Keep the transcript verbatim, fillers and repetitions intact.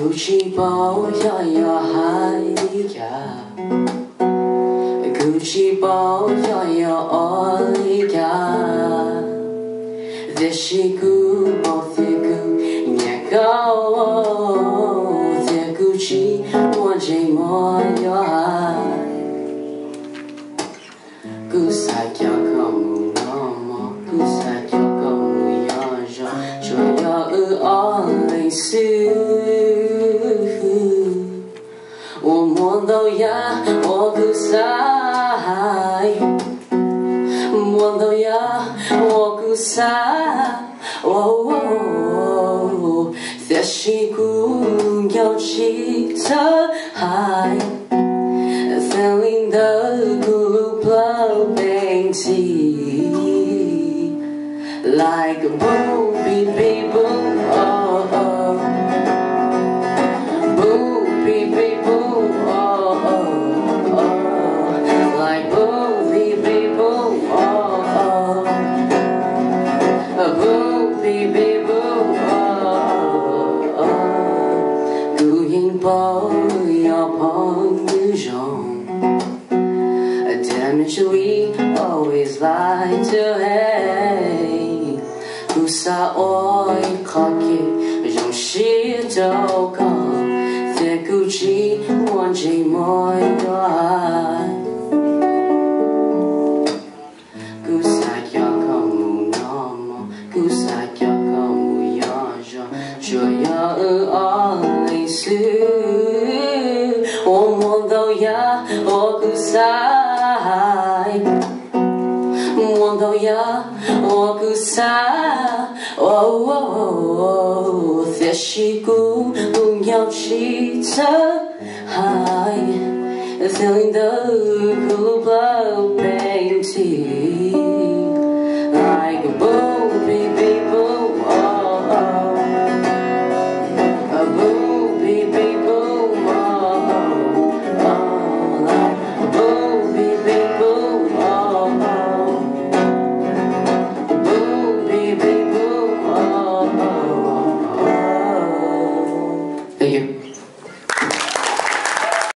Gucci bao ya ya hai ya Gucci bao ya ya oli ya Deshi gu bo the gu nya go the Gucci one jay mo ya Gu sa kya kamu no mo Gu sa kya kamu ya ja Chue ya u oli su我摸到呀，我不晒；摸到呀，我不晒。哦，这是姑要起的海，森林的咕噜 blowing tea like a boom, beep beep boom, oh oh, boom, beep beep boom. We always like to hate 不撒爱可给用心都讲在估计忘记莫爱不撒要靠木那么不撒要靠木要着就要爱类似我梦到呀我不撒摸到呀，我不撒，哦哦哦，这是姑要起的海，森林的咕噜